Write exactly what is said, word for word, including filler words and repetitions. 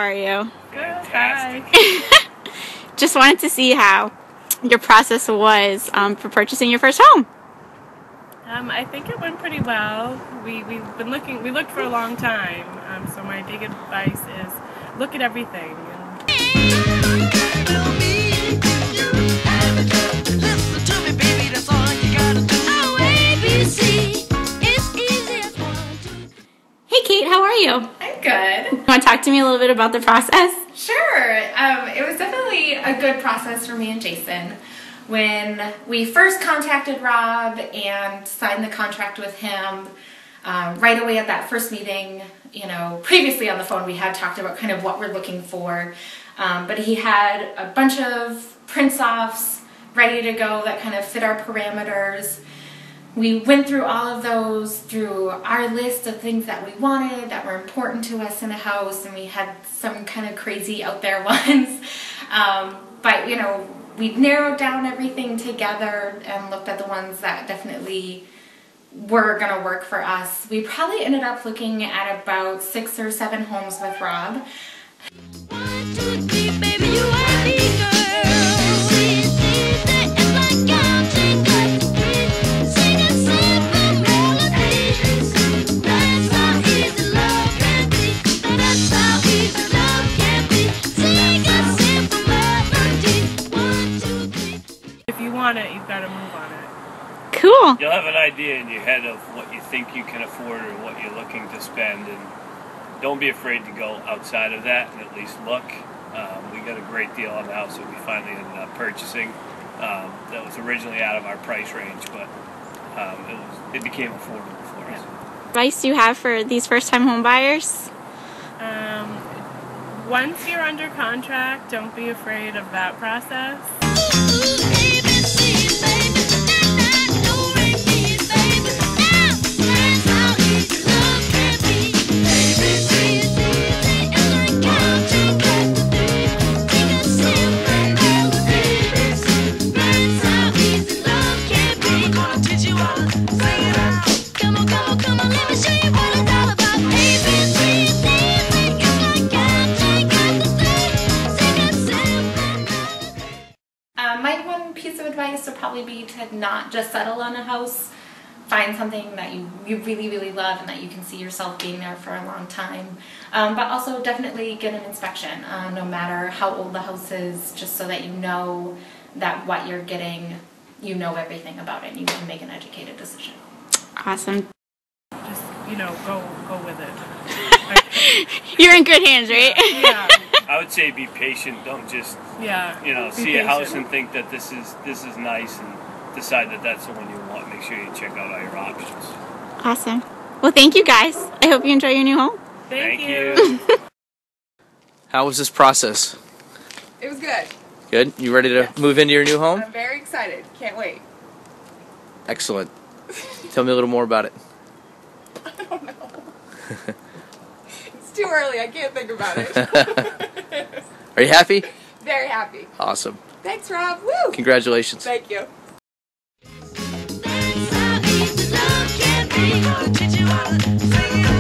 are you? Good. Hi. Just wanted to see how your process was um, for purchasing your first home. Um, I think it went pretty well. We we've been looking. We looked for a long time. Um, so my big advice is look at everything. Hey Kate, how are you? I'm good. You want to talk to me a little bit about the process? Sure. Um, it was definitely a good process for me and Jason. When we first contacted Rob and signed the contract with him, um, right away at that first meeting, you know, previously on the phone we had talked about kind of what we're looking for, um, but he had a bunch of prints-offs ready to go that kind of fit our parameters. We went through all of those through our list of things that we wanted, that were important to us in a house, and we had some kind of crazy out there ones. Um, but, you know, we narrowed down everything together and looked at the ones that definitely were going to work for us. We probably ended up looking at about six or seven homes with Rob. One, two, three, baby, you are the girl. It, you've got to move on it. Cool. You'll have an idea in your head of what you think you can afford or what you're looking to spend, and don't be afraid to go outside of that and at least look. Um, we got a great deal on the house that we finally ended up purchasing. Um, that was originally out of our price range, but um, it was it became affordable for us. Advice do you have for these first-time home buyers? Um, once you're under contract, don't be afraid of that process. Advice would probably be to not just settle on a house. Find something that you, you really, really love and that you can see yourself being there for a long time. Um, but also definitely get an inspection, uh, no matter how old the house is, just so that you know that what you're getting, you know everything about it and you can make an educated decision. Awesome. Just, you know, go, go with it. You're in good hands, right? Yeah. I would say be patient. Don't just, yeah, you know, see patient. a house and think that this is this is nice and decide that that's the one you want. Make sure you check out all your options. Awesome. Well, thank you guys. I hope you enjoy your new home. Thank, Thank you. you. How was this process? It was good. Good? You ready to Yes. move into your new home? I'm very excited. Can't wait. Excellent. Tell me a little more about it. I don't know. It's too early. I can't think about it. Are you happy? Very happy. Awesome. Thanks, Rob. Woo! Congratulations. Thank you. That's how easy love can be. Gonna teach you how to sing it.